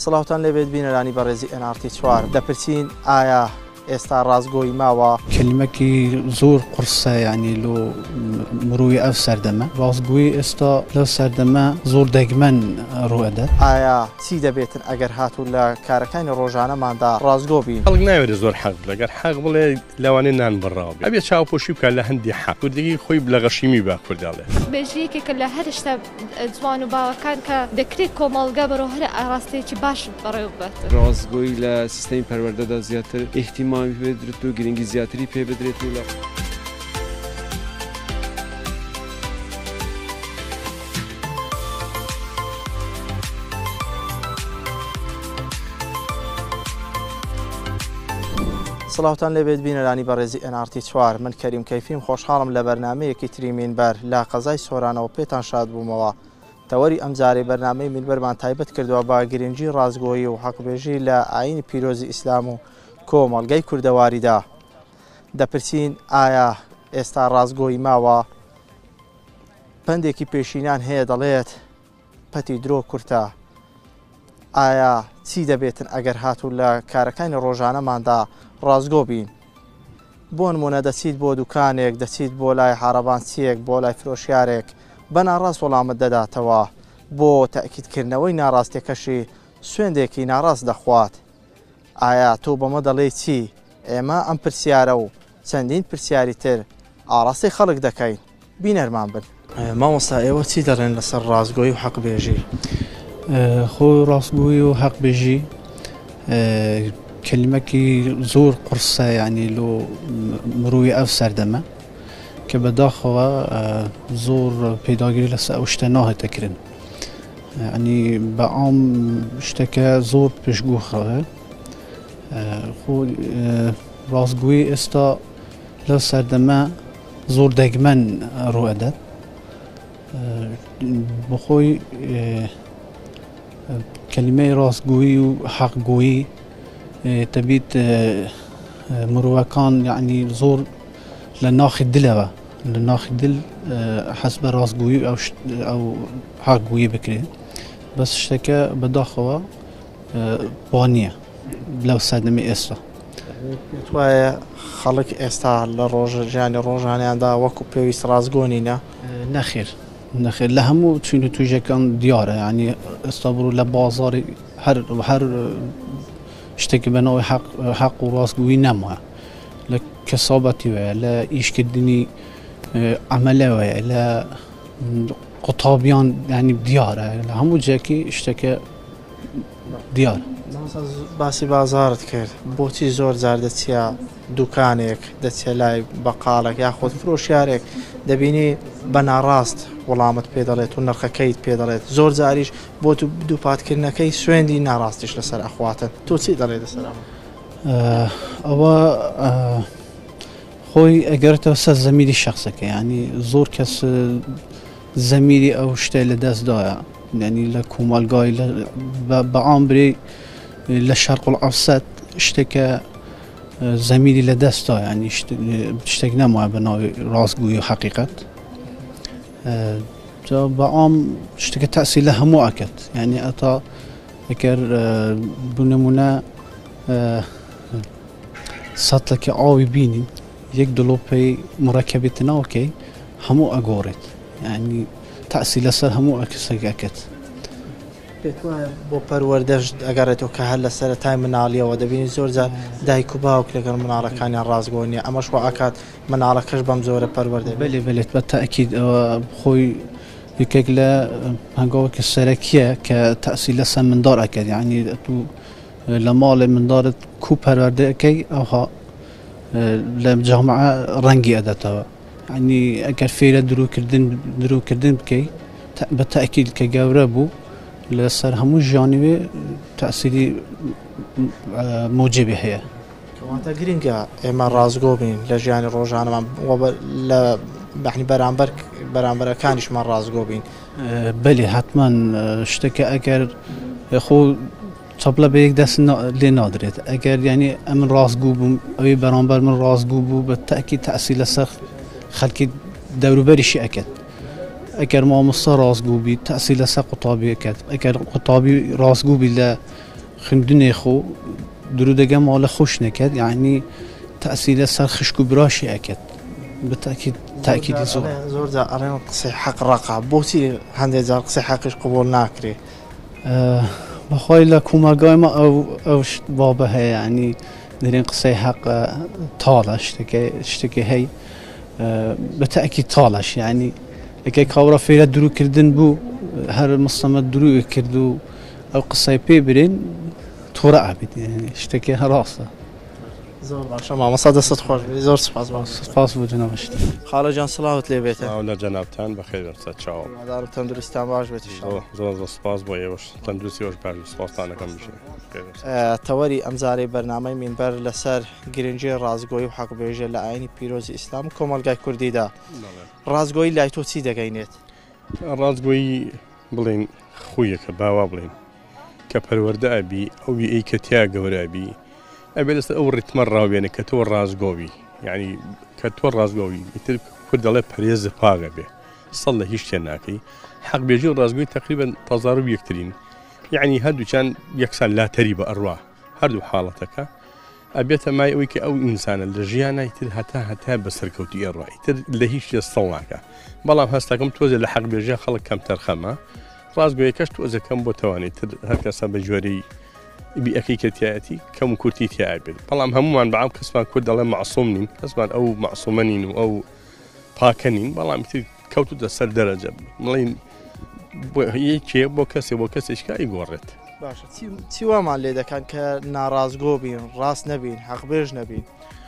سڵاوتان لێبێت بینەرانی بەڕێزی NRT 4 دەپرسین ئایا ئێستا ڕازگۆیی ماوە کلمەکی زۆر قورسە یعنی لۆ مرۆوی ئەو سەردەمە ڕازگۆیی ئێستا لەو سەردەمە زۆر دەگمەن ڕوئەدات. ئایا چی دەبێتن ئەگەر هاتوو لە کارەکانی ڕۆژانەماندا ڕازگۆ بین؟ خەڵک ناوێت زۆر حەق لەگەر حەق بڵێ لەوانەیە نان بڕاو بێت ئەبێ چاوپۆشی بکات لە هەندی حەق کوردی خۆی لە غەشیمی با کورداڵێ بێژەیەکێکە لە هەر شتە جوان و باوەکان کە دەکرێت کۆمەڵگە بەرەو هەر ئاراستەیەکی باش بەڕێوە بێت. ڕازگۆیی لە سیستەمی پەروەردەدا زیاتر احتیمامی پێ بدرێت و گرنگی زیاتری پێ بدرێت و لە سڵاوتان لێبێت بینەرانی بەڕێزی NRT 4 من کەریم کەیفیم خۆشحاڵم لە بەرنامەیەکی تری مینبەر لا قەزای سۆرانەوە پێتان شاد بوومەوە. تەوەری ئەمجارەی بەرنامەی مینبەرمان تایبەت کردووە بە گرنگی ڕازگۆیی و حەقبێژی لە ئاینی پیرۆزی ئیسلام و کۆمەڵگەی کوردەواریدا. دەپرسین ئایا ئێستا ڕازگۆیی ماوە؟ پندێکی پێشینان هەیە دەڵێت پەتی درۆ کورتە. ئایا چی دەبێتن ئەگەر هاتوو لە کارەکانی ڕۆژانەماندا ڕازگۆ بین؟ بۆ نمونە دەچیت بۆ دوکانێک، دەچیت بۆ لای حارەبانچیەک، بۆ لای فرۆشیارێک بە ناڕاست وەڵامت دەداتەوە، بۆ تاکیدکردنەوەی ناڕاستیەکەشی سوێندێکی ناڕاست دەخوات. ئایا تۆ بەمە دەڵێ چی؟ ئێمە ئەم پرسیارە و چەندین پرسیاری تر ئاڕاستی خەڵک دەکەین. بینەرمان بن. مامۆستا ئێوە چی دەڕێن لەسەر ڕازگۆیی و حەقبێژی؟ خۆی ڕاستگۆیی و حەقبێژی کلمەکی زۆر قورسە یعنی لۆ مرۆوی ئەو سەردەمە کە بەداخەوە زۆر پەیداگیری لەسەر ئەو شتە ناهاتەکردن. ینی بە ئام شتەکە زۆر پێشگوخەوە. خۆی ڕازگۆیی ئێستا لەو سەردەمە زۆر دەگمەن ڕوئەدات. بەخۆی کلمەی ڕاستگۆیی و حەقگۆیی تەبیت مرۆڤەکان یعنی زۆر لە ناخی دلەوە لە ناخی دل حەز بە ڕاستگۆیی ئەو حەقگۆیی بکرێت. بەس شتەکە بەداخەوە وانە لەو سەردەمی ئێستا. وایە خەڵک ئێستا لە ژیانی ڕۆژانیاندا وەکو پێویست ڕازگۆ نینە؟ نەخێر نەخێر لە هەموو چین و توێژەکان دیارە. ینی ئێستا بڕۆ لە بازاری هەر شتێکی بەناوی حەق و ڕاستگۆیی نەمایە. لە کەسابەتی وەیە، لە ئیشکردنی عەمەلە وەیە، لە قوتابیان ینی دیارە، لە هەموو جێکی شتێکە دیارە. باسی بازارت کرد، بۆچی زۆر جار دەچیە دوکانێک، دەچێت لای بەقالێک یاخۆت فرۆشیارێک دەبینی بە ناڕاست وەڵامت پێ دەڵێت و نرخەکەیت پێ دەڵێت، زۆر جاریش بۆ دووپاتکردنەکەی سوێندی ناڕاستیش لەسەر ئەخواتن. تۆ چی دەڵێت لەسەر ئەوە؟ خۆی ئەگەرێتەوە سەر زەمیری شەخصەکە، ینی زۆر کەس زەمیری ئەو شتێ لە دەستدایە، ینی لە کۆمەلگای بە ئامبرێ لە شەرق العەوسەت شتێکە زەمیری لە دەستدا، ینی شتێک نەمایە بە ناوی ڕاستگۆیی و حەقیقەت. بە ئام شتێکە تەئسیر لە هەموو ئەکات. ینی ئەتا ئەگەر بنمونە سەتڵێکی ئاوی بینین، یەک دڵۆپەی مڕەکەبێتە ناوکەی هەموو ئەگۆڕێت، ینی تەئسیر لەسەر هەموو کەسێک ئەکات. پێت وایە بۆ پەروەردەش ئەگەڕێتەوە کە هەر لە سەرەتای مناڵیەوە دەبینی زۆر جار دایک و باوک لەگەڵ مناڵەکانیان ڕازگۆ نییە، ئەمەش وا ئاکات مناڵەکەش بەم زۆرە پەروەردە. بەلێ بێت بە تەئکید ئەوە خۆی یەکێک لە هەنگاوێکی سەرەکیە کە تەئسیر لەسەر منداڵ ئەکات. ینی تو لە ماڵێ منداڵت کوو پەروەردەکەی ئەوها لە جامعە ڕەنگی ئەدەتەوە. ینی ئەگەر فێرە دروکردن بکەی بە تەئکید کە گەورە بوو لەسەر هەموو ژیانوێ تەئسیری موجبی هەیە. کەواتە گرنگە ئێمە ڕازگۆ بین لە ژیانی ڕۆژانەمان لە بەحنی بەرامبەرەکانیشمان ڕازگۆ بین. بەێ حتمما شتێکە ئەگەر خۆ چەپڵە بە یەک دەست لێ نادرێت. ئەگەر ینی ئەمن ڕازگۆ بووم ئەوەی بەرامبەر من ڕازگۆ بوو بە تەئکید تەئسیر لەسەر خەڵکی دەوروبەریشی ئەکات. ئەگەر مامۆستا ڕازگۆ بی تەئسیر لەسەر قوتابی ئەکات. ئەگەر قوتابی ڕازگۆ بی لە خندني خو درود جمال خوش نكد يعني تأثير سر خشك براشي أكيد بالتأكيد تأكيد زور ذا أرين قصي حق رقع بوتي هندي ذا قصي حقش قبول ناكري بخوي لكم قايمة أو بابها يعني درين قصي حق طالة اشتكي هي بالتأكيد طالش يعني كي كورا في درو كردن بو هر مصمد درو كردو أو قصي بيبرين تورا عبد يعني اشتكي راسه زور باشا ما مصادر صدخور زور سپاس بو جناب اشتكي خاله جان صلاحت لي بيته ولا جنابتان بخير تشاو دار تندرستان باش بيت ان شاء الله زور سپاس بو يوش تندرسي وش باش سپاس تانا كم بشي توري امزاري برنامج من بر لسر گرنجي رازگوي و حق بيجه لعيني بيروز اسلام كومالگاي كردي دا رازگوي لايتو سي دگينيت رازگوي بلين خويك باوا بلين كپرورده ابي او اي كتيا گور ابي ابي لست او رتمره بين كتور رازگوي يعني كتور رازگوي يتر كرد الله بريز باغ به صلى هيش تناكي حق بيجي رازگوي تقريبا تضارب يكترين يعني هادو كان يكسل لا تريب ارواح هادو حالتك ابيت ما يويك او انسان الجيانا يتر حتى بسركوتي ارواح يتر لهيش يصلناك بلام هستكم توزل لحق بيجي خلق كم ترخمه رازگوی کەش تۆ ئەزەکەم بۆ توانێت تر هەر کەسە بە جۆرەی بیئەکەی کەتیایەتی کەم و کورتی تیا بێت بەڵام هەمومان بەعام کەسمان کورد دەڵێ معسووم نین کەسمان ئەو معسوومە نین و ئەو پاکە نین بەڵام تر کەوتوتە سەر دەرەجە بڵین یەکێ بۆ کەسێ بۆ کەسێککە ئەیگۆڕێت باشە چی وامان لێ دەکەن کە ناڕازگۆ بین ڕاست نەبین حەقبێژ نەبین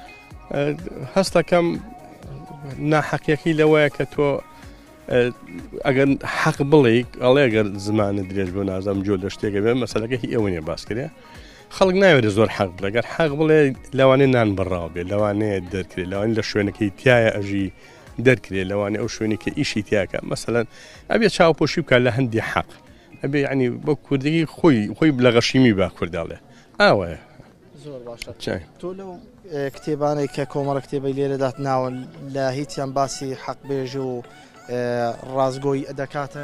هەستەکەم ناحەقیەکەی لەوەیە کە تۆ ئەگەر حەق بڵێ ئەڵێ ئەگەر زمانە درێژ بۆ نازام جۆ لە شتێکە بێ مەسەلەکە هی ئەوە نیە باس کرێ خەڵک ناوێت زۆر حەق بڵێ ئەگەر حەق بڵێ لەوانەیە نان بڕاو بێ لەوانەیە دەرکرێت لەوانەیە لە شوێنەکەی تایە ئەژی دەرکرێت لەوانەیە ئەو شوێنی کە ئیشی تیاکە مەسەلەن ئەبێ چاوپۆشی بکات لە هەندی حەق ئەبێ یعنی بۆ کوردی خۆی لە غەشیمی با کورداڵێ ئاوەیە زۆر باشە تۆ لەو کتێبانەی کە کۆمەڵە کتێبەی لێرەدات ناوە لە هیچیان باسی حەقبێژ و ڕازگۆی دەکاتن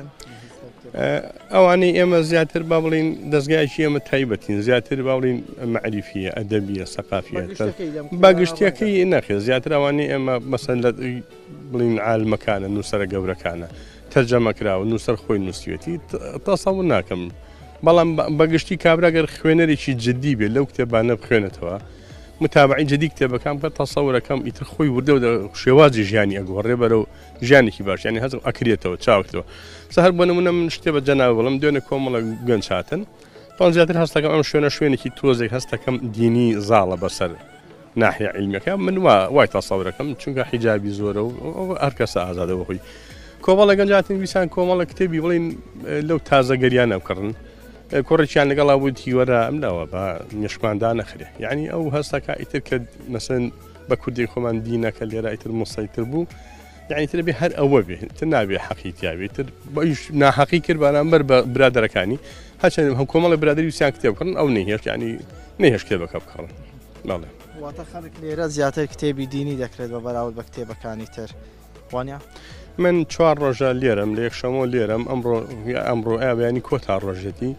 ئەوانەی ئێمە زیاتر با بڵین دەستگایکی ئێمە تایبەتین زیاتر با بڵین مەعریفیە ئەدەبیە سەقافیە باگشتیەکەی نەخێ زیاتر ئەوانەی ئێمە مەسەن لە بڵین عالمەکانە نووسەرە گەورەکانە تەرجەمە کراوە نووسەر خۆی نووسیوێتی تەسەوور ناکەم بەڵام بەگشتی کابراگەر خوێنەرێکی جددی بێت لەو کتێبانە بخوێنێتەوە متابعی جدی کتێبەکان بکە تەسەورەکەم ئیتر خۆی وردە و شێوازی ژیانی ئەگۆڕێ بەرەو ژیانێکی باش ینی هەزم ئەکرێتەوە چاوکتەوە سەر بۆ نمونە من شتێ بە جەناو بڵم دوێنێ کۆمەڵە گەنج هاتن پان زیاتر هەستەکەم ئەم شوێنێکی تۆزێک هەستەکەم دینی زاڵە بەسەر ناحیە عیلمیەکە من وای تەسەورەکەم چونکە حیجابی زۆرە و هەر کەسە ئازادەوە خۆی کۆمەڵە گەنجاتن ویسان کۆمەڵە کتێبی بڵین لەو تازەگەریان ئەوکردن کوڕێکیان لەگەڵا بوویتی وەرە ئەملاوە بە نیشکماندا نەخرێ یعنی ئەو هەستەکە ئیتر کە مەسەن بە کوردی خۆمان دینەکە لێرە ئیتر مسەیتر بوو یعنی تر بێ هەر ئەوە بێ تر نابێ حەقی تیاوێت تر ناحەقی کرد بەرامبەر بە برادەرەکانی هەچەند هەم کۆمەڵە برادری ویسیان کتێبکردن ئەو نەهێش یعنی نەهێش کتێبەکە بکڕن بەڵێ واتە خەڵک لێرە زیاتر کتێبی دینی دەکرێت بە بەراورد بە کتێبەکانی تر وانە من 4 ڕۆژە لێرەم لە یەکشەمۆ لێرەم ئەمڕۆ ئاویانی کۆتا ڕۆژەتی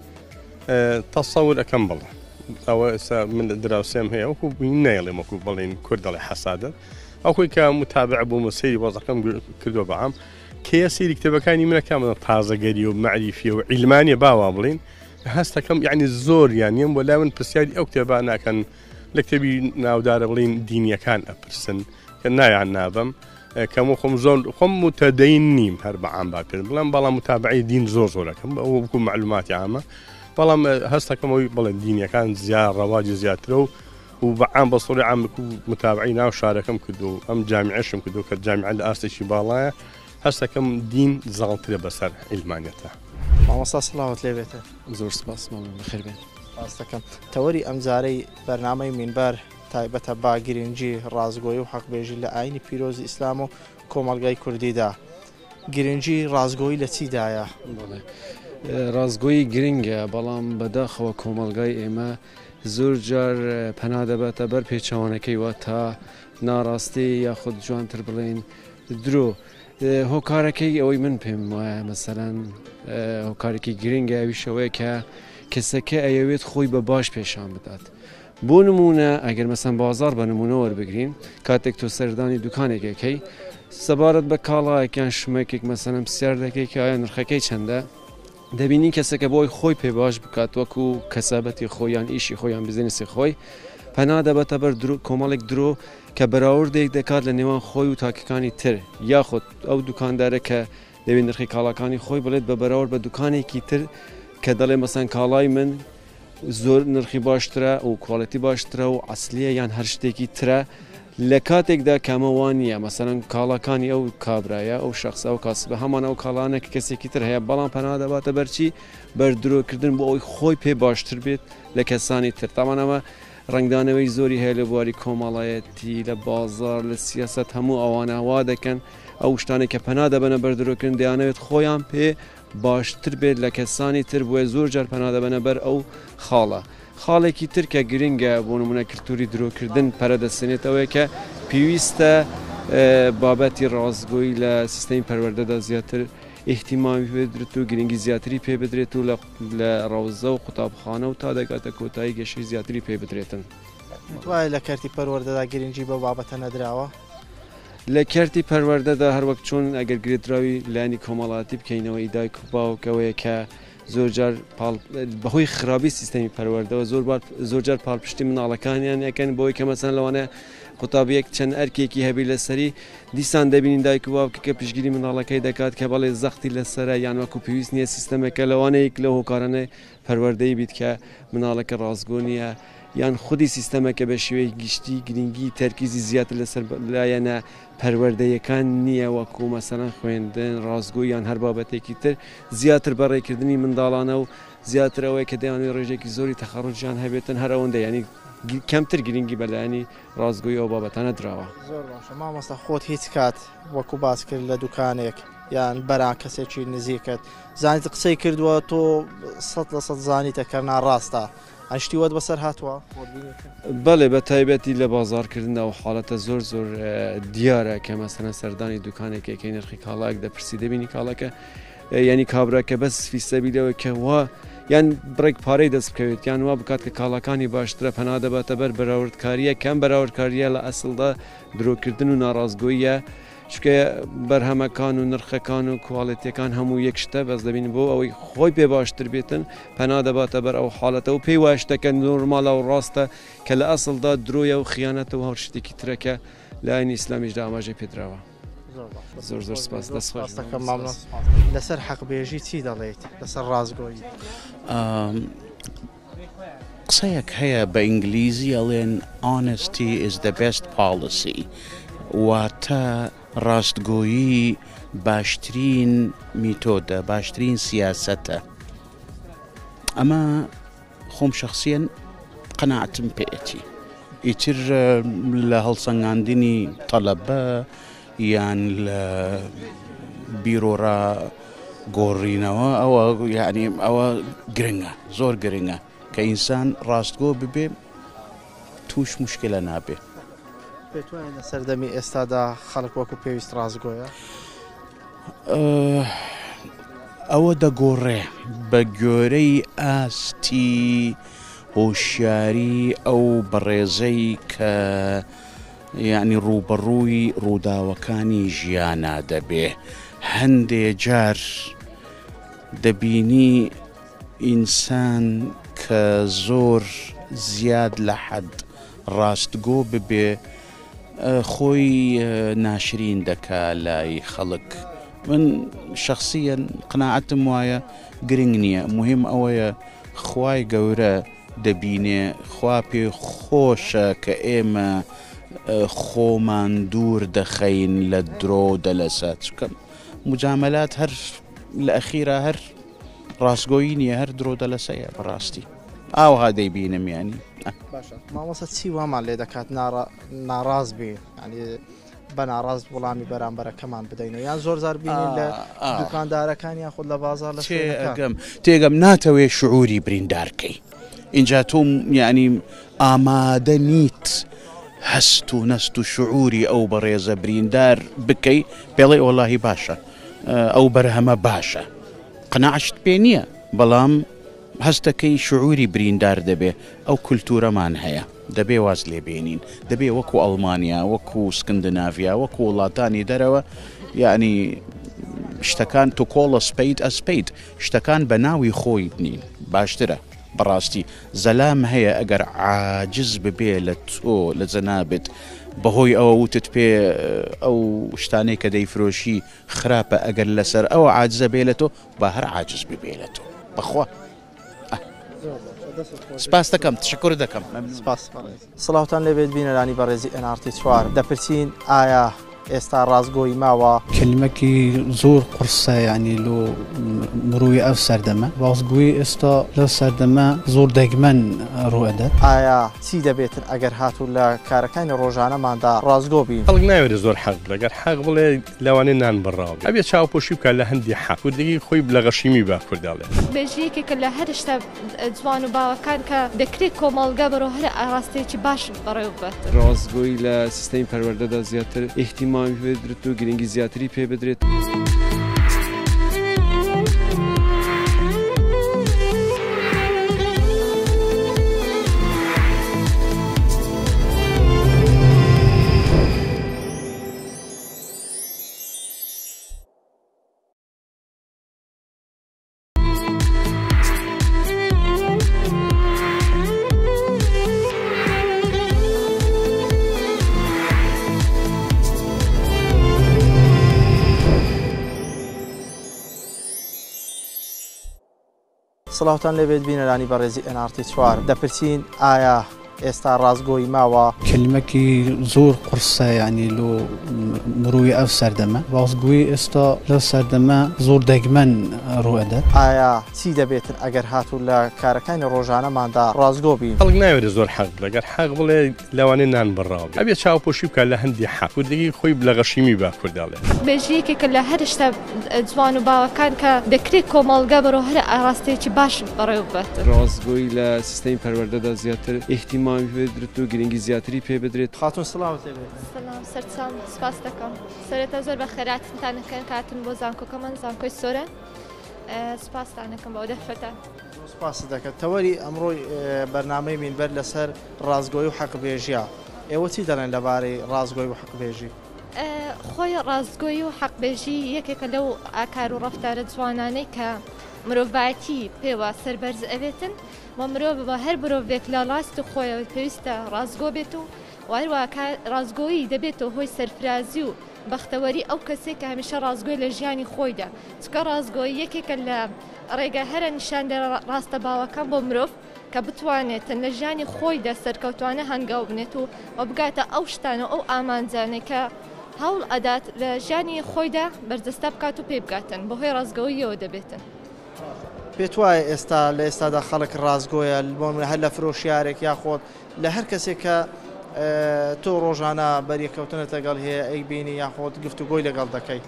تەسەور ئەەکەم بڵێ ئەوە من دراوسێم هەیە وەکو نایڵێ وەکو بڵێن کورد دەڵێ حەسادە ئەو خۆی کە متابع بوومە سەیری وەزەکەم کردووە بەعام کێ سەیری کتێبەکانی منەکە منە تازەگەری و مەعریفیە و عیلمانیە باوا بڵین هەستەکەم یعنی زۆر یانیم بۆ لا من پرسیاری ئەو کتێبان ناکەن لە کتێبی ناودارە بڵین دینیەکان ئەپرسن کە نایان نابم کەم خۆم زۆر خۆم متەدەین نیم هەر بەعام باکردن بڵێم بەڵام متابعی دین زۆر زۆرەکەم ئەو بکو معلوماتی عامە بەڵام هەستەکەمەوەی بڵێ دینیەکان زیاد ڕەواجی زیاترە و بەعام بە سڵی عام متابعی ناو شارەکەم کردو ئەم جامیعەشم کردو کە جامیعە لە ئاستێکی باڵایە هەستەکەم دین زاڵترە بەسەر عیلمانیەتە مامۆستا سڵاوت لێ بێتە زۆر سپاس ماڵم بەخێر بێت ڕاستەکەم تەوەری ئەمجارەی بەرنامەی مینبەر تایبەتە با گرنگی ڕازگۆیی و حەقبێژی لە ئاینی پیرۆزی ئیسلام و کۆمەلگای کوردیدا گرنگی ڕازگۆیی لە چیدایە ڕازگۆیی گرنگە بەڵام بەداخەوە کۆمەلگای ئێمە زۆر جار پەنا دەبێتە بەر پێچەوانەکەی وە تا ناڕاستی یاخود جوانتر بڵێن درۆ هۆکارەکەی ئەوەی من پێم وایە مەسەرەن هۆکارێکی گرنگە ئەویشەوەیە کە کەسەکە ئەیەوێت خۆی بە باش پێشان بدات. بۆ نمونە ئەگەر مەسەن بازار بە نمونە وەربگرین کاتێک تۆ سەردانی دوکانێکەکەی سەبارەت بە کاڵایەکیان شمێکێک مەسەنم پرسیار دەکەی کە ئایا نرخەکەی چەندە، دەبینی کەسەکە بۆی خۆی پێ باش بکات وەکو کەسابەتی خۆیان ئیشی خۆیان بزنسی خۆی پەنا دەبەتە بەر کۆمەڵێک درۆ کە بەراوردێک دەکات لە نێوان خۆی و تاکەکانی تر یاخود ئەو دوکاندارە کە دەبێت نرخی کاڵاکانی خۆی بڵێت بە بەراورد بە دوکانێکی تر کە دەڵێ مەسەن کاڵای من زۆر نرخی باشترە و کوالەتی باشترە و ئەسلیە یان هەر شتێکی ترە لە کاتێکدا کەمەوان نییە مەسەرەن کاڵاکانی ئەو کابرایە ئەو شخصە و کاسبە هەمان ئەو کاڵانە کە کەسێکی تر هەیە بەڵام پەنا دەباتە بەرچی بەردرۆکردن بۆ ئەوی خۆی پێ باشتر بێت لە کەسانی تر تامانەوە ڕنگدانەوەی زۆری هەیە لە بواری کۆمەڵایەتی لە بازار لە سیاست هەموو ئەوانە وا دەکەن ئەو شتانێک کە پەنا دەبەنە بەردرۆکردن دەیانەوێت خۆیان پێ باشتر بێت لە کەسانی تر بۆیە زۆر جار پەنا دەبەنە بەر ئەو خاڵە. خاڵێکی تر کە گرنگە بۆ نمونە کللتوری درۆکردن پەرەدەستێنێتەوەی کە پێویستە بابەتی ڕازگۆیی لە سیستەمی پەروەردەدا زیاتر احتیمامی پێدرێت و گرنگی زیاتری پێ بدرێت و لە ڕاوزە و قوتابخانە و تا دەگاتە کۆتایی گەشەی زیاتری پێ بدرێتن. دوای لە کەرتی پەروەردەدا گرنگی بە بابەتە نەدراوە؟ لە کەرتی پەروەردەدا هەروەک چۆن ئەگەر گرێدراوی لانی کۆمەڵاتی بکەینەوەی دایک و باوکەوەیە کە زۆرجار بەهۆی خراپی سیستەمی پەروەردەوە زۆرجار پاڵپشتی مناڵەکانیان یەکەن بۆی کە مەسەن لەوانە قوتابیەک چەند ئەرکێکی هەبی لەسەری دیسان دەبینین دایک و باوکە کە پشگیری مناڵەکەی دەکات کە بەڵێ زەختی لەسرە یان وەکو پێویست نییە سیستەمەکە لەوانەیە لە هۆکارانە پەروەردەی بیت کە مناڵەکە ڕازگۆ نییە یان خودی سیستەمەکە بە شێوەی گشتی گرنگی تەرکیزی زیاتر لەسەر لایەنە پەروەردەیەکان نییە وەکو مەسەرەن خوێندن ڕازگۆ یان هەر بابەتێکی تر زیاتر بەڕێکردنی منداڵانە و زیاتر ئەوەیە کە دەیانێت ڕێژێکی زۆری تەخەڕوجیان هەبێتن هەر ئەوەندە ینی کەمتر گرنگی بەلایانی ڕازگۆی ئەو بابەتانە دراوە. زۆر باشە مامۆستا خۆت هیچ کات وەکو باس کرد لە دوکانێک یان بەرا کەسێکی نزیکت زانیت قسەی کردووە تۆ 100% زانیتە کە ناڕاستە ئەشتیوەت بەسەر هاتووە؟ بەڵێ بە تایبەتی لە بازارکردندا و حاڵەتە زۆر دیارە کە مەسەرەن سەردانی دوکانێکەکەی نرخی کاڵاک دەپرسی دەبینی کاڵەکە ینی کابراکە بەس فیسەبیلەوە کە وا یان بڕێک پارەی دەست بکەوێت یان وا بکات کە کاڵەکانی باشترە پەنا دەباتە بەر بەراوردکاریە کەم بەراوردکاریە لە ئەسڵدا درۆکردن و ناڕازگۆیە چکە بەرهەمەکان و نرخەکان و کوواڵەتیەکان هەموو یەک شتە بەس دەبین بۆ ئەوەی خۆی پێ باشتر بێتن پەنا دەباتە بەر ئەو حاڵەتە و پێی واشتەکە نۆرمالە و ڕاستە کە لە ئەسڵدا درۆیە و خیانەتە و هەر شتێکی ترەکە لە ئاینی ئیسلامیشدا ئاماژەی پێدراوە. زۆر سپاس دەستخۆشەکەم مامنۆ. لەسەر حەقبێژی چی دەڵێیت لەسەر ڕازگۆیی؟ قسەیەک هەیە بە ئینگلیزی ئەڵێن honesty is the best policy واتە ڕاستگۆیی باشترین میتۆدە باشترین سیاسەتە. ئەمە خۆم شخصیەن قەناعەتم پێێتی ئیتر لە هەڵسەنگاندنی تەڵەبە یان لە بیرۆڕە گۆڕینەوە ئەوە یعنی ئەوە گرنگە زۆر گرنگە کە ئینسان ڕاستگۆ ببێ توش مشکلە نابێ. پێتوانین لە سەردەمی ئێستادا خەڵک وەکو پێویست ڕازگۆیە؟ ئەوە دەگۆڕێ بە گۆرەی ئاستی هۆشیاری ئەو بەڕێزەی کە یعنی ڕوبەڕووی ڕووداوەکانی ژیانە دەبێ. هەندێ جار دەبینی ئینسان کە زۆر زیاد لە حەد ڕاستگۆ ببێ خۆی ناشرین دەکا لای خەڵک. من شخصیەن قەناعەتم وایە گرنگ نییە مهم ئەوەیە خوای گەورە دەبینێ خوا پێ خۆشە کە ئێمە خۆمان دوور دەخەین لە درۆ دەلەسە چکەم مجاملات هەر لە ئەخیرا هەر ڕاستگۆیی نییە هەر درۆ دەلەسەیە بەڕاستی ئاوها دەیبینم ینی. مامۆستا چی وامان لێ دەکات ناڕاست بێ ینی بە ناڕاست وەڵامی بەرامبەرەکەمان بدەینەوە یان زۆر زار بینین لە دوکاندارەکان یان خۆ لە بازار لە تێگەم ناتەوێ شعوری بریندارکەی اینجا تۆ یعنی ئامادە نیت هەست و نەست و شعوری ئەو بەڕێزە بریندار بکەی پێڵێ وەڵاهی باشە ئەو بەرهەمە باشە قەناعەت پێ نییە بەڵام هەستەکەی شعوری بریندار دەبێ ئەو کولتورەمان هەیە دەبێ واز لێبێنین دەبێ وەکو ئەڵمانیا وەکو سکندناڤیا وەکو وڵاتانی دەرەوە یعنی شتەکان تو کۆڵە سپەیت ئەسپەیت شتەکان بە ناوی خۆی بنین باشترە بەڕاستی زەلام هەیە ئەگەر عاجز ببێ لە تۆ لە جەنابێت بەهۆی ئەوە وتت پێ ئەو شتانەی کە دەیفرۆشی خراپە ئەگەر لەسەر ئەوە عاجزە بێ لە تۆ با هەر عاجز ببێ لە تۆ بەخوا سپاس دەکەم تشکر دەکەم سڵاوتان لەبێت بینەرانی بەڕێزی NRT 4 دەپرسین ئایا ئێستا ڕازگۆی ماوە کلمەکی زۆر قورسە ینی لۆ مروی ئەو سەردەمە ڕازگوی ئێستا لە سەردەمە زۆر دەگمەن ڕوئەدەت ئایا چی دەبێتن ئەگەر هاتوو لە کارەکانی ڕۆژانەماندا ڕازگۆ بین خەڵک ناوێت زۆر حەق لەگەر حەق بڵێ لەوانێ نان بڕاو ئەبێ چاوپۆشی بکە لە هەندی حەق کوردی خۆی لە غەشیمی با کورداڵێ بێژیەکێکە لە هەر شتە جوان و باوەکان کە دەکرێت کۆمەڵگە بەرەو هەر ئاراستەیەکی باش بەڕێوە بێت ڕازگۆی لە سیستەمی پەروەردەدا زیاتر ئیحتیمامی بدرێت و گرنگی زیاتری پێ بدرێت سڵاوتان لەبێت بینەرانی بەڕێزی NRT 4 دەپرسین ئایا ئێستا ڕازگۆی ماوە کلمەکی زۆر قورسە ینی لۆ مروی ئەو سەردەمە ڕازگوی ئێستا لە سەردەمە زۆر دەگمەن ڕوئەدەت ئایا چی دەبێتن ئەگەر هاتوو لە کارەکانی ڕۆژانەماندا ڕازگۆ بین خەڵک ناوێت زۆر حەق لەگەر حەق بڵێ لەوانێ نان بڕاو ئەبێ چاوپۆشی بکە لە هەندی حەق کوردی خۆی لە غەشیمی با کورداڵێ بێژیەکێکە لە هەر شتە جوان و باوەکان کە دەکرێت کۆمەڵگە بەرەو هەر ئاراستەیەکی باش بەڕێوە بێت ڕازگۆی لە سیستەمی پەروەردەدا زیاتر ئیحتیمامی بدرێت و گرنگی زیاتری پێ بدرێت خاتون سڵاوت لەبێت سلام سەرچاو سپاس دەکەم سەرەتا زۆر بە خێراتتانەکەن کاتن بۆ زانکۆکەمان زانکۆی سۆرە سپاستانەکەم بەو دەفەتە سپاس دەکەت تەوەری ئەمڕۆی بەرنامەی مینبەر لەسەر ڕازگۆی و حەقبێژیە ئێوە چی دەڵێن لەبارەی ڕازگۆی و حەقبێژی خۆی ڕازگۆی و حەقبێژی یەکێکە لەو ئاکار و ڕەفتارە جوانانەی کە مرۆڤایەتی پێوە سەربەرز ئەوێتن و مرۆڤ بە هەر مرۆڤێک لە ڕاست و خۆیەوە پێویستە ڕازگۆ بێت و وایوا ڕازگۆیی دەبێتەوە هۆی سەرفرازی و بەختەوەری ئەو کەسێک کە هەمیشە ڕازگۆی لە ژیانی خۆیدا چکە ڕازگۆی یەکێکە لە ڕێگە هەرە نیشاندە ڕاستە باوەکان بۆ مرۆڤ کە بتوانێتن لە ژیانی خۆیدا سەرکەوتوانە هەنگاو بنێت و بگاتە ئەو شتانە ئەو ئامانجانێک کە هەوڵ ئەدات لە ژیانی خۆیدا بەردەستە بکات و پێ بگاتن بەهۆی ڕازگۆییەوە دەبێتن. پێت وایە ئێستا لە ئێستادا خەڵک ڕازگۆیە هەر لە فرۆشیارێک یاخۆت لە هەر کەسێک کە تۆ ڕۆژانە بەریەکەوتنت لەگەڵ هەیە ئەی بینی یاخۆت گفتوگۆی لەگەڵ دەکەیت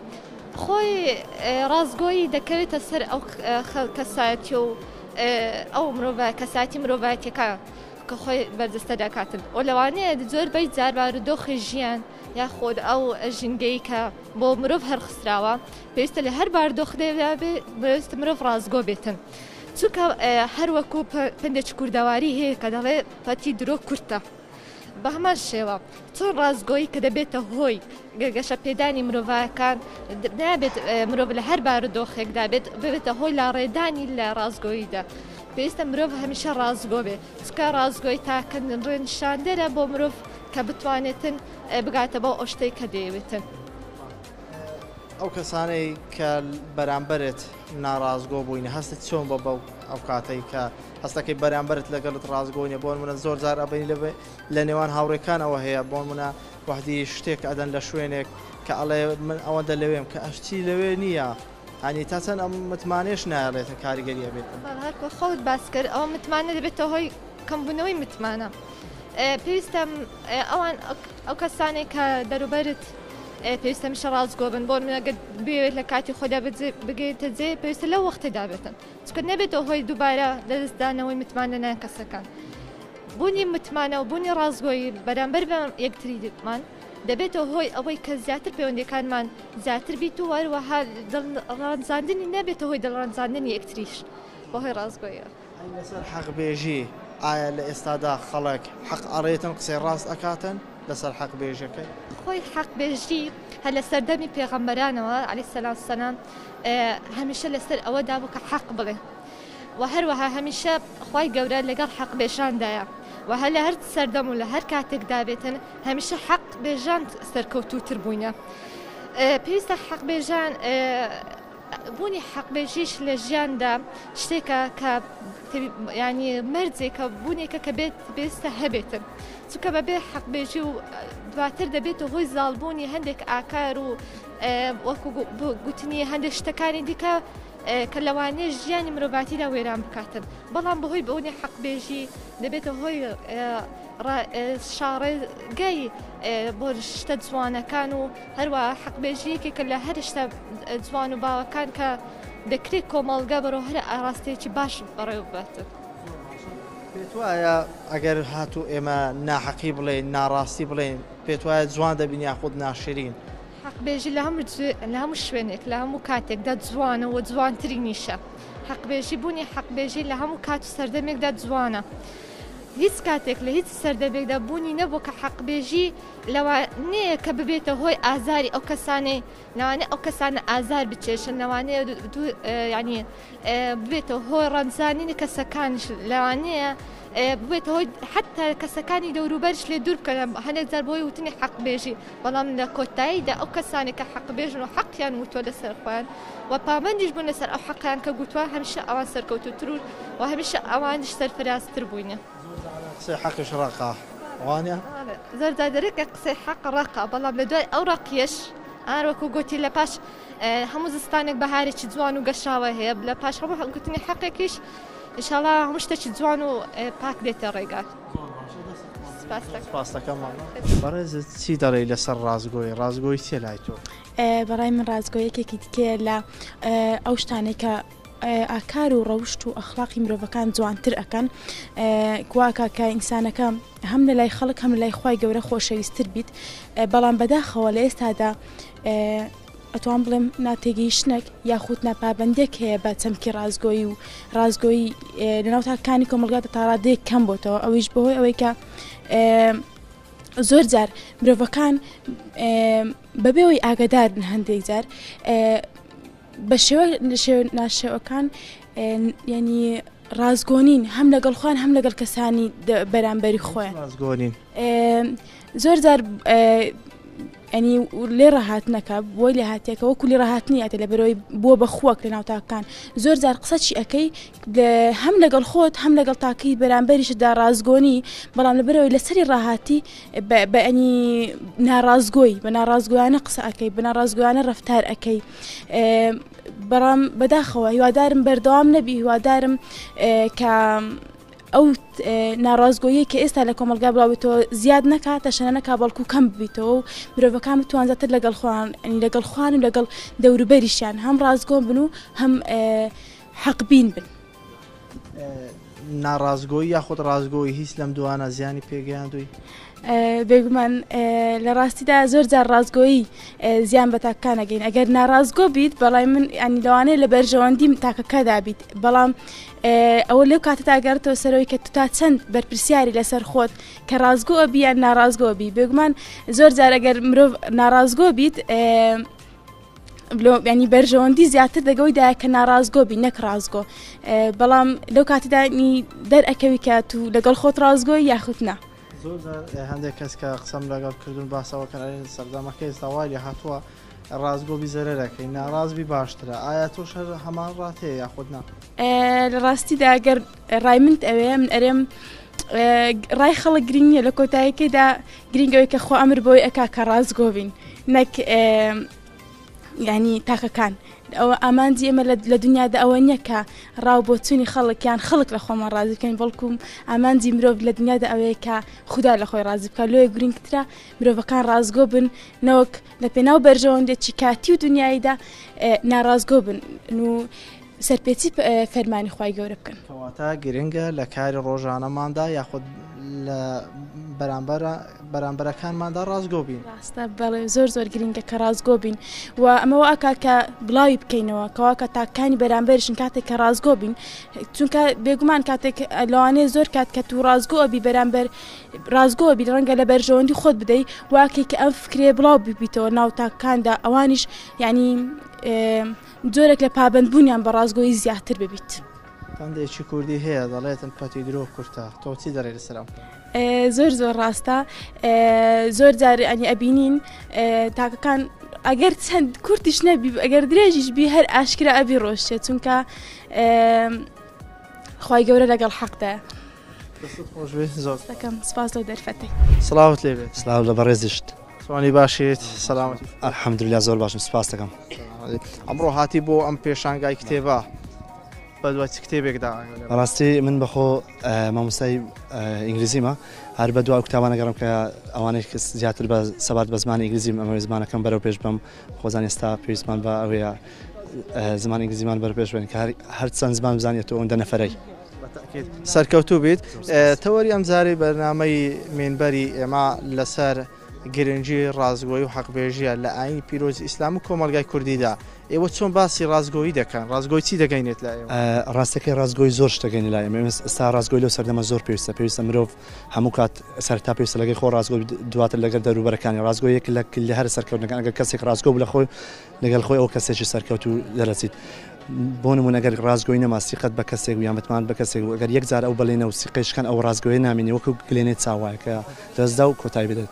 خۆی ڕازگۆیی دەکەوێتە سەر ئەو کەسایەتی و ئەو مرۆڤ کەساتی مرۆڤایەتەکە کە خۆی بەردەستە دەکاتن و لەوانەیە زۆربەی جار بارودۆخی ژیان یاخۆت ئەو ژینگەی کە بۆ مرۆڤ هەرخستراوە پێویستە لە هەر باردۆخدەوە پێویستە مرۆڤ ڕازگۆ بێتن چونکە هەروەکو پندێکی کوردەواری هەیە کە دەڵێ پەتی درۆ کورتە بە هەمان شێوە چۆن ڕازگۆیی کە دەبێتە هۆی گەشە پێدانی مرۆڤەکان نابێت مرۆڤ لە هەر بارودۆخێکدا ببێتە هۆی لاڕێدانی لە ڕازگۆییدا پێویستە مرۆڤ هەمیشە ڕازگۆ بێت چکە ڕازگۆی تاکەن ڕێنشاندەرە بۆ مرۆڤ کە بتوانێتن بگاتە بۆ ئەو شتەی کە دەیەوێتن ئەو کەسانەی کە بەرامبەرت ناڕازگۆ بووینە هەستت چۆن بۆ بەو ئەو کاتەی کە هەستەکەی بەرامبەرت لەگەڵت ڕازگۆنیە بۆن منە زۆر جار ئەبینی لە نێوان هاوڕێکانەوە هەیە بۆن منە وحدی شتێک ئەدەن لە شوێنێک کە ئەڵێ من ئەوەندە لەوێم کە ئەشتی لەوێ نییە هەنی تا چەند ئەم متمانێش نایڵێتە کاریگەریە بێت خۆت باس کرد ئەوە متمانە دەبێتەوە هۆی کەمبوونەوەی متمانە پێویستە ئەوان ئەو کەسانێک کە دەروبەرت پێویستە میشە ڕازگۆ بن بۆ منەگە بێت لە کاتی خۆدا بگەیتە جێ پێویستە لەو وەختەدا بێتن چکە نەبێتەوە هۆی دووبارە لە دەستدانەوەی متمانە نان کەسەکان بوونی متمانە و بوونی ڕازگۆیی بەرامبەر بە یەکتریمان دەبێتەوە هۆی ئەوەی کە زیاتر پەیوەندیەکانمان زیاتر بیت و وەروەها دڵڕانزاندنی نەبێتە هۆی دڵڕانزاندنی یەکتریش بەهۆی ڕازگۆیە. لەسەر حەقبێژی ئایا لە ئێستادا خەڵک حەق ئەڕێتن قسەی ڕاست ئەکاتن لەسەر حەقبێژەکەی؟ خۆی حەقبێژی هە لە سەردەمی پێغەمبەرانەوە عەلەیهی سەلام وسەلام هەمیشە لەسەر ئەوەدا بوو کە حەق بڵێ و هەروەها هەمیشە خوای گەورە لەگەڵ حەقبێژاندایە و هە لە هەر سەردەم و لە هەر کاتێکدا بێتن هەمیشە حەقبێژان سەرکەوتووتر بووینە. پێویستە حەقبێژان بوونی حەقبێژیش لە ژیاندا شتێکە کە ینی مەرجێکە بوونێکە کە بێت پێویستە هەبێتن چونکە بەبێ حەقبێژی و دواتر دەبێت و هۆی زاڵبوونی هەندێک ئاکار و وەکو گوتنی هەندێک شتەکانی دیکە کە لەوانەیە ژیانی مرۆڤاتیدا وێران بکاتن بەڵام بەهۆی بەونی حەقبێژی دەبێتە هۆی شاڕێگەی بۆ شتە جوانەکان و هەروە حەقبێژیەکی کە لە هەر شتە جوان و باوەکان کە دەکرێت کۆمەڵگە بەرەو هەر ئاراستەیەکی باش بەڕێوە بێتن. پێت وایە ئەگەر هاتوو ئێمە ناحەقی بڵێن ناڕاستی بڵێن پێت وایە جوان دەبین یاخود ناشرین؟ حەقبێژی لە هەموو شوێنێک لە هەموو کاتێکدا جوانەوە جوانترین نیشە. حەقبێژی بوونی حەقبێژی لە هەموو کات و سەردەمێکدا جوانە. هیچ کاتێک لە هیچ سەردەمێکدا بوونی نەبوو کە حەقبێژی لەوانەیە کە ببێتە هۆی ئازاری ئەو کەسانەی لەوانەیە ئەو کەسانە ئازار بچێشن لەوانەیە ینی ببێتە هۆی ڕەنجانینی کەسەکانش لەوانەیە ببێتە هۆی حتا کەسەکانی دەوروبەرش لێ دوور بکەن هەندێک جار بۆی وتنی حەقبێژی بەڵام لە کۆتاییدا ئەو کەسانی کە حەقبێژن و حەقیان وتۆ لەسەر خۆیان و پابەندیش بوون لەسەر ئەو حەقیان کە گوتووە هەمیشە ئەوان سەرکەوتووتر و هەمیشە ئەوانش سەرفرازتر بووینە. قسەی حەقش ڕقا وانە زۆرجار دەرێکە قسەی حەق ڕقا بەڵام لە دوای ئەو ڕقیەش ئاروەکو گوتی لە پاش هەموو زستانێک بەهارێکی جوان و گەشاوە هەیە لە پاش هەموو گوتنی حەقێکیش ئینشاڵڵا هەموو شتێکی جوان و پاک دێتە ڕێگات. سپاسەکەمان. بەڕێزت چی دەڵێ لەسەر ڕازگۆی ڕازگۆی چێ لای تۆ؟ بەڕای من ڕازگۆیەکێکی دیکەیە لە ئەو شتانێکە ئاکار و ڕەوشت و ئەخلاقی مرۆڤەکان جوانتر ئەکەن کواکە کە ئینسانەکە هەم لە لای خەڵک هەم لە لای خوای گەورە خۆشەویستتر بیت بەڵام بەداخەوە لە ئێستادا ئەتوان بڵێم ناتێگەیشتنێک یاخود ناپابەندێک هەیە بە چەمکی ڕازگۆیی و ڕازگۆیی لەناو تاکانی کۆمەلگاتە تا ڕادەیەک کەم بۆتەوە ئەویش بەهۆی ئەوەی کە زۆر جار مرۆڤەکان بەبێەوەی ئاگادار بن هەندێک جار بە شێوە ناشێوەکان ینی ڕازگۆنین هەم لەگەڵ خوان هەم لەگەڵ کەسانی بەرامبەری خۆیان ڕازگۆنین زۆر جار ئەنی لێ ڕاهاتنەکە بۆی لێ هاتیەکە وەکو لێ ڕاهاتنی ئەتە لە بەرەوەی بووە بەخوەک لە ناوتاکان زۆر جار قسەچی ئەەکەی هەم لەگەڵ خۆت هەم لەگەڵ تاکەی بەرامبەریشدا ڕازگۆنی بەڵام لە بەرەوەی لەسەری ڕاهاتی بە ئەنی ناڕازگۆی بە ناڕازگویانە قسە ئەەکەی بە ناڕازگویانە ڕەفتار ئەەکەی بەڵام بەداخەوە هیوادارم بەردەوام نەبی هیوادارم کە ئەو ناڕازگۆیی کە ئێستا لە کۆمەلگا بڵاوێتەوە زیاد نەکات تەشەنە نەکا بەڵکو کەم ببیتەوە و مرۆڤەکان بتوانزاتر لەگەڵ لەگەڵ خوانم لەگەڵ دەوروبەریشیان هەم ڕازگۆن بن و هەم حەقبین بن. ناڕازگۆیی یاخود ڕازگۆیی هیچ لەم دوانە زیانی پێگەیاندووی؟ بێگومان لە ڕاستیدا زۆر جار ڕازگۆیی زیان بە تاکان ئەگەین ئەگەر ناڕازگۆ بیت بەڵای من ینی لەوانەیە لە بەرژەوەندی تاکەکەدا بیت بەڵام ئەوە لەو کاتەدا گەڕێتەوە سەرەوەی کە تو تا چەند بەرپرسیاری لەسەر خۆت کە ڕازگۆ ئەبی یان ناڕازگۆ بی بێگومان زۆر جار ئەگەر مرۆڤ ناڕازگۆ بیت ینی بەرژەوەندی زیاتر دەگەوەیدا کە ناڕازگۆ بی نەک ڕازگۆ بەڵام لەو کاتیدانی دەرئەکەوی کە تو لەگەڵ خۆت ڕازگۆی یاخود نا. زۆر هەندێک کەس کە قسەم لەگەڵ کردون باسەوەکەن سەردەمەکە ئێستا وای لێ هاتووە ڕازگۆ بی زەرەرەکەی ناڕازبی باشترە ئایا تۆ شەر هەمان ڕاتەیە یاخود نا؟ لە ڕاستیدا ئەگەر ڕای من ئەوەیە من ئەرێم ڕای خەڵک گرنگە لە کۆتاییەکەیدا گرنگەوەی کە خۆ ئەمر بۆی ئەکا کە ڕازگۆ بین نەک ینی تاکەکان ئەوە ئامانجی ئێمە لە دنیادا ئەوە نییە کە ڕاو بۆ چوونی خەڵکیان خەڵک لە خۆمان ڕازی بکەین بەڵکوم ئامانجی مرۆڤ لە دنیادا ئەوەیە کە خوددا لە خۆی ڕازی بکە لۆیە گرنگترە مرۆڤەکان ڕازگۆ بن نەوەک لە پێناو بەرژەوەندێکی کاتی و دنیاییدا ناڕازگۆ بن و سەرپێچی فەرمانی خوای گەورە بکەن. کەواتە گرنگە لە کاری ڕۆژانەماندا یاخود لە بەرامبەرەکانماندا ڕازگۆ بین. ڕاستە بەڵێ زۆر گرنگە کە ڕازگۆ بین و ئەمەوە ئاکا کە بڵاوی بکەینەوە کەواکە تاکانی بەرامبەرشن کاتێک کە ڕازگۆ بین چونکە بێگومان کاتێک لەوانەیە زۆر کات کە تو ڕازگۆبی بەرامبەر ڕازگۆبی ڕەنگە لە بەرژەوەندی خۆت بدەیت واکەی کە ئەم فکرێ بڵاو ببیتەوە ناو تاکاندا ئەوانیش ینی جۆرێک لە پابندبوونیان بە ڕازگۆیی زیاتر ببیت. پندێکی کوردی هەیە دەڵێتن پەتی درۆ کورتە تۆ چی دەڕێ لەسەر زۆر ڕاستە زۆر جار ئەنی ئەبینین تاکەکان ئەگەر چەند کورتیش نەبی ئەگەر درێژیش بی هەر ئاشکرا ئەبی ڕۆشتێت چونکە خی گەورە لەگەڵ حەقدا. خۆشەکەم سپاس لەو دەرفەتەی. سڵاوت لێبێت. سلااو لە بەڕێزیشت سوانی باشیت سەلامەتی. الحەمدوللا زۆر باشم سپاس دەکەم. ئەمڕۆ هاتی بۆ ئەم پێشانگای کتێبە بەدوای کتێبێکدا. ڕاستی من بەخۆ مامۆستای ئینگلیزیمە هەر بە دوای کتابانە گەڕم کە ئەوانەی زیاتر بە سەبات بە زمانی ئینگلیزیم ئەمە زمانەکەم بەرەو پێش بم خۆزان ئێستا پێویستمان بە ئەوەیە زمان ئینگلیزیمان بەرە پێش بێن کە هەر چەند زمان بزانێتەوە ئەوەندە نەفەرەی سەرکەوتوو بیت. تەوەری ئەم جارەی بەرنامەی مێنبەری ئێمە لەسەر گرنگی ڕازگۆیی و حەقبێژیە لە ئاینی پیرۆزی ئیسلام و کۆمەلگای کوردیدا ئێوە چۆن باسی ڕازگۆیی دەکەن ڕازگۆی چی دەگەینێت لە ئێوە؟ ڕاستەکەی ڕازگۆی زۆر شتەگەینی لای ئێمە ئێستا ڕازگۆی لەو سەردەمە زۆر پێویستە مرۆڤ هەموو کات سەرتا پێویستە لەگەی خۆ ڕازگۆ دواتر لەگەر دەروبەرەکانی ڕازگۆیەک لە هەر سەرکەوتنەکان ئەگەر کەسێک ڕازگۆ بوو لە خۆی لەگەڵ خۆی ئەو کەسێکی سەرکەوت و دەرەچیت. بۆ نمونە ئەگەر ڕازگۆی نەما سیقەت بە کەسێک و یان متمان بە کەسێک و ئەگەر یەک جار ئەو بەڵێنە و سیقەیشکان ئەو ڕازگۆی نامینی وەکو گلێنێت چاوایە کە دەستدا و کۆتایی بدێت.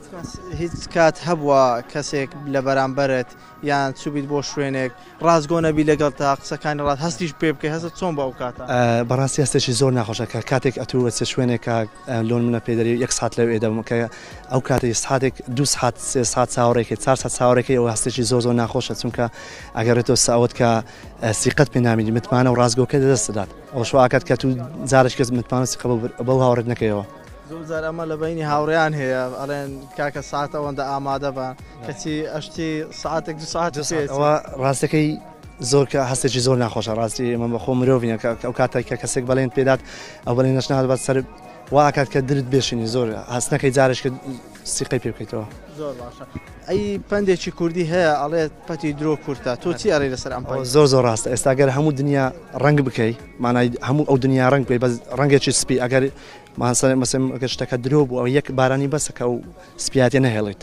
هیچ کات هەبووە کەسێک لە بەرامبەرت یان چوبیت بۆ شوێنێک ڕازگۆ نەبی لەگەڵ تا قسەکانی ڕات هەستیش پێ بکەی هەست چۆن بە ئەو کاتە؟ بەڕاستی هەستێکی زۆر ناخۆشە کە کاتێک ئەتووە چ شوێنێکە لۆن منە پێدەری یەک ساعت لەو ئێدەم کە ئەو کاتێک ساعتێک دو ساعت سێ ساعت چاوەڕێکی 4 ساعت چاوەڕێکی ئەو هەستێکی زۆر ناخۆشە چونکە ئەگەڕێتەوە ساوت کە سیقەت پێ نامێنی متمانە و ڕازگۆکە دەستدات ئەو شواکات کە تو جارش کەس متمانە سیقە بەو هاوڕێت نەکەیەوە. زۆر ئەمە لە بینی هاوڕێیان هەیە ئەڵێن کاکە ساعت ئەوەندە ئامادە بە کەچی ئەشتی ساعتێک دو ساعت ئەوە ڕاستەکەی زۆر کە هەستێکی زۆر ناخۆشە ڕاستی ئەمە بەخۆ مرۆڤینە ئەو کاتێک کە کەسێک بەڵێن پێدات ئەو بەڵێن نەشنات بە سەر واکات کە درت بێشینی زۆر هەستنەکەی جارش کە سیقەی پێ بکەیتەوە. زۆر باشە. ئەی پندێکی کوردی هەیە ئەڵێت پەتی درۆ کورتە تۆ چی ئەڕێ لەسەر ئەم زۆر ڕاستە ئێستاگەر هەموو دنیا ڕنگ بکەی مانای هەموو ئەو دنیا ڕنگ بکەی بە ڕەنگێکی سپی ئەگەر مەسەر شتەکە درۆ بوو ئەو یەک بارانی بەسەکە و سپیاتێ نەهێڵێت.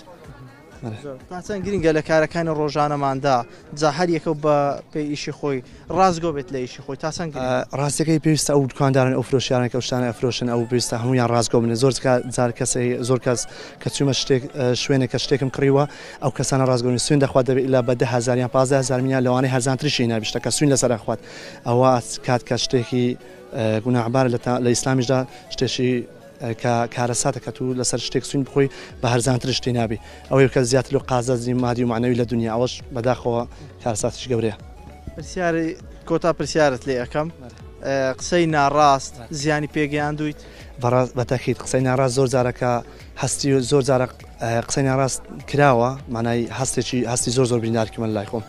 چەند گرنگە لە کارەکانی ڕۆژانەماندا جا هەر یەکە بە پێی ئیشی خۆی ڕازگۆ بێت لە ئیشی خۆی تا چەند ڕاستەکەی پێویستە ئەو دوکاندارن ئەو فرۆشیارێک ئەو شتانە ئەفرۆشن ئەو پێویستە هەمویان ڕازگۆ بنێ زۆر جار کەسی زۆر کەس کە چوومە شوێنێک کە شتێکم کڕیوە ئەو کەسانە ڕازگۆنی سوێن دەخوات دەبێت لە بە 10,000 یان 15,000 میلیۆن لەوانەیە هەرزانتریشی نابیشتە کە سوین لەسەر خوات ئەوە کات کە شتێکی گوناحبار لە ئیسلامیشدا شتێکی کە کارەساتە کە تو لەسەر شتێک سوین بخۆی بە هەرزانتر شتێ نابی ئەوەی کە زیاتر و قازازی مادی و معنەوی لە دنیا ئەوەش بەداخەوە کارەساتش گەورەیە. پرسیاری کۆتا پرسیارت لێ ئەەکەم قسەی ناڕاست زیانی پێگەیاندویت بەتەکیت قسەی ناڕاست زۆر جارەکە هەستی و زۆر جارە قسەی ناڕاست کراوە مانای هەستی زۆر بریندارکردن لای خۆم.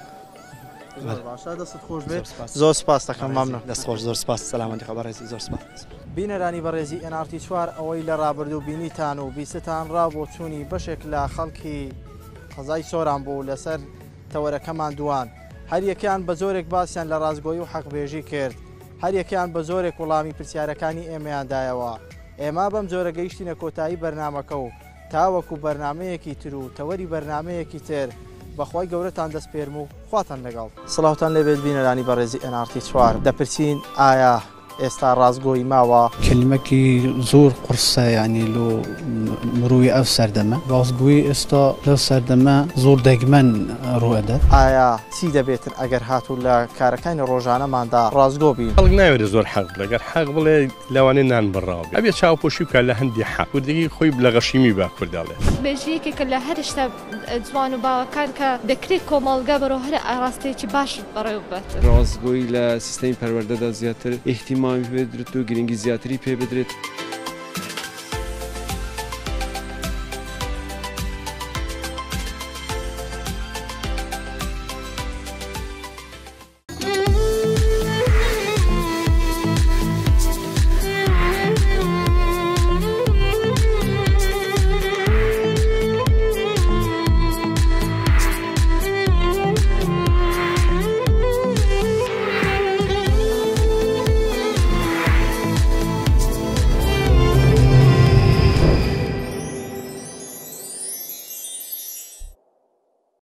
دەست خۆش بێت زۆر سپاس دەکەم مامنە دەست خۆش زۆر سپاس سەلامەتی خەبەڕێزی زۆر سپاس. بینەرانی بەڕێزی NRT 4 ئەوەی لە ڕابردوو بینیتان و بیستان ڕا بۆ چوونی بەشێک لە خەڵکی قەزای سۆران بوو لەسەر تەوەرەکەمان دوان هەر یەکیان بە زۆرێک باسییان لە ڕازگۆیی و حەقبێژی کرد هەر یەکیان بە زۆرێک وەڵامی پرسیارەکانی ئێمەیاندایەوە. ئێمە بەم جۆرە گەیشتینە کۆتایی بەرنامەکە و تاوەکو بەرنمەیەکی تر و تەوەری بەرنمەیەکی تر بەخوای گەورەتان دەست پێرم و خواتان لەگەڵ. سڵاوتان لەبێت بینەرانی بەڕێزی NRT 4 دەپرسین ئایا ئێستا ڕازگۆی ماوە کلمەکی زۆر قورسە ینی لۆ مروی ئەو سەردەمە ڕازگۆیی ئێستا لە سەردەمە زۆر دەگمەن ڕوەدە. ئایا چی دەبێتن ئەگەر هاتوو لە کارەکانی ڕۆژانەماندا ڕازگۆ بین؟ خەڵک ناوێت زۆر حەق لەگەر حەق بڵێ لەوانەیە نان بڕاو ئەبێ چاوپۆشی بکە لە هەندی حەق کوردی خۆی لە غەشیمی با کورداڵێ بێژیەکێکە لە هەر شتە جوان و باوەکان کە دەکرێت کۆمەڵگە بەرەو هەر ئاراستەیەکی باش بەڕێوە بێت. ڕازگۆیی لە سیستەمی پەروەردەدا زیاتر ئیحتیمامی پێ بدرێت و گرنگی زیاتری پێ بدرێت.